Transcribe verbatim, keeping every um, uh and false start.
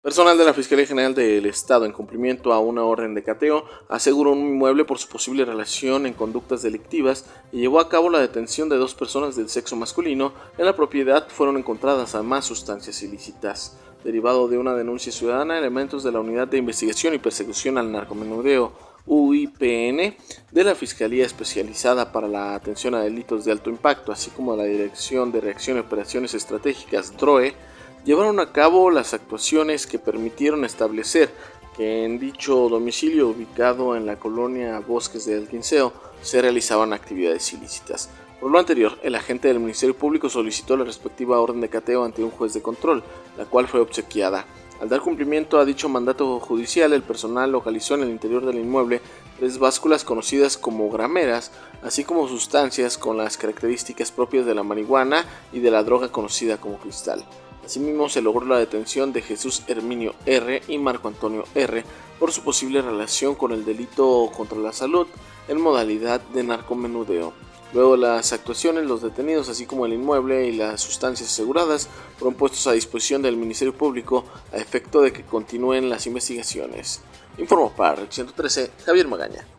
Personal de la Fiscalía General del Estado, en cumplimiento a una orden de cateo, aseguró un inmueble por su posible relación en conductas delictivas y llevó a cabo la detención de dos personas del sexo masculino. En la propiedad fueron encontradas además sustancias ilícitas. Derivado de una denuncia ciudadana, elementos de la Unidad de Investigación y Persecución al Narcomenudeo U I P N de la Fiscalía Especializada para la Atención a Delitos de Alto Impacto, así como la Dirección de Reacción y Operaciones Estratégicas D R O E, llevaron a cabo las actuaciones que permitieron establecer que en dicho domicilio ubicado en la colonia Bosques del Quinceo se realizaban actividades ilícitas. Por lo anterior, el agente del Ministerio Público solicitó la respectiva orden de cateo ante un juez de control, la cual fue obsequiada. Al dar cumplimiento a dicho mandato judicial, el personal localizó en el interior del inmueble tres básculas conocidas como grameras, así como sustancias con las características propias de la marihuana y de la droga conocida como cristal. Asimismo, se logró la detención de Jesús Herminio R. y Marco Antonio R. por su posible relación con el delito contra la salud en modalidad de narcomenudeo. Luego de las actuaciones, los detenidos, así como el inmueble y las sustancias aseguradas, fueron puestos a disposición del Ministerio Público a efecto de que continúen las investigaciones. Informó para Red ciento trece, Javier Magaña.